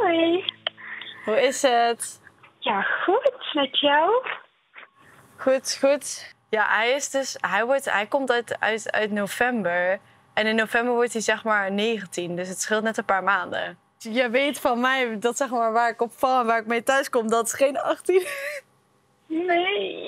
Hoi. Hoe is het? Ja, goed. Met jou? Goed, goed. Ja, hij komt uit november. En in november wordt hij zeg maar 19. Dus het scheelt net een paar maanden. Je weet van mij dat zeg maar waar ik op val en waar ik mee thuis kom, dat is geen 18. Nee.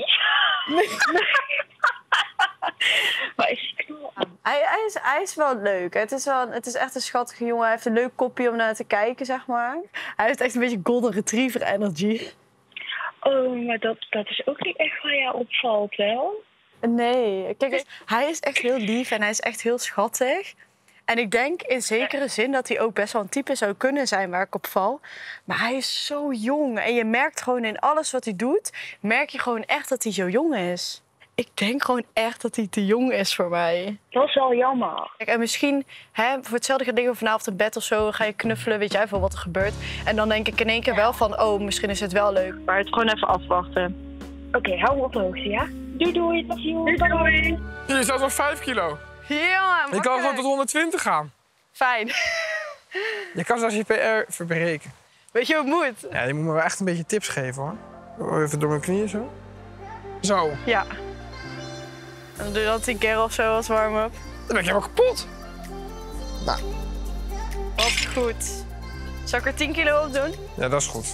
Waar is die knol? Hij is wel leuk. Het is echt een schattige jongen. Hij heeft een leuk kopje om naar te kijken, zeg maar. Hij heeft echt een beetje golden retriever energy. Oh, maar dat is ook niet echt waar jou opvalt, wel? Nee, kijk, hij is echt heel lief en hij is echt heel schattig. En ik denk in zekere zin dat hij ook best wel een type zou kunnen zijn waar ik op val. Maar hij is zo jong. En je merkt gewoon in alles wat hij doet, merk je gewoon echt dat hij zo jong is. Ik denk gewoon echt dat hij te jong is voor mij. Dat is wel jammer. Kijk, en misschien, voor hetzelfde liggen we vanavond in bed of zo, ga je knuffelen, weet jij veel wat er gebeurt. En dan denk ik in één keer wel van, oh, misschien is het wel leuk. Maar het gewoon even afwachten. Oké, hou me op de hoogte, ja? Doei, doei. Doei. Je staat wel 5 kilo. Ja, Je kan gewoon tot 120 gaan. Fijn. Je kan zelfs je PR verbreken. Weet je hoe het moet? Ja, je moet me wel echt een beetje tips geven, hoor. Even door mijn knieën zo. Zo. Ja. En dan doe je dat 10 keer of zo als warm-up. Dan ben ik helemaal kapot. Nou. Wat goed. Zal ik er 10 kilo op doen? Ja, dat is goed.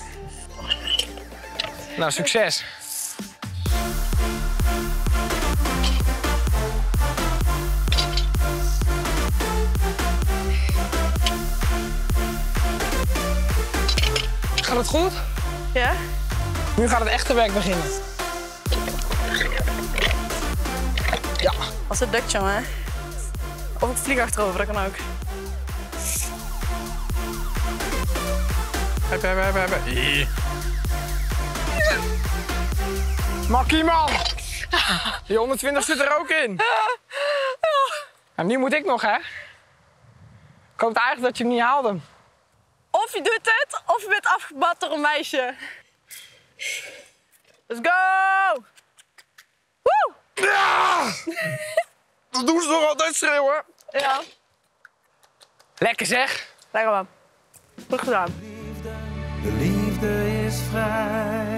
Nou, succes. Gaat het goed? Ja? Nu gaat het echte werk beginnen. Ja. Als het lukt, jongen. Of ik vlieg achterover, dat kan ook. Hier. Makkie, man! Die 120 zit er ook in. En nu moet ik nog, hè? Ik hoopte eigenlijk dat je hem niet haalde. Of je doet het, of je bent afgemat door een meisje. Let's go! Woe! Ja! Dat doen ze toch altijd schreeuwen? Ja. Lekker zeg. Lekker man. Goed gedaan. De liefde is vrij.